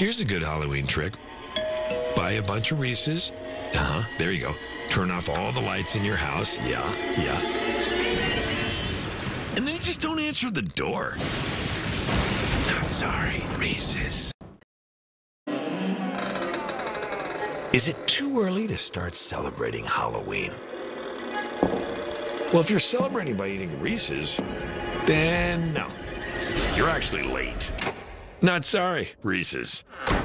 Here's a good Halloween trick. Buy a bunch of Reese's. There you go. Turn off all the lights in your house. Yeah. And then you just don't answer the door. Not sorry, Reese's. Is it too early to start celebrating Halloween? Well, if you're celebrating by eating Reese's, then no. You're actually late. Not sorry, Reese's.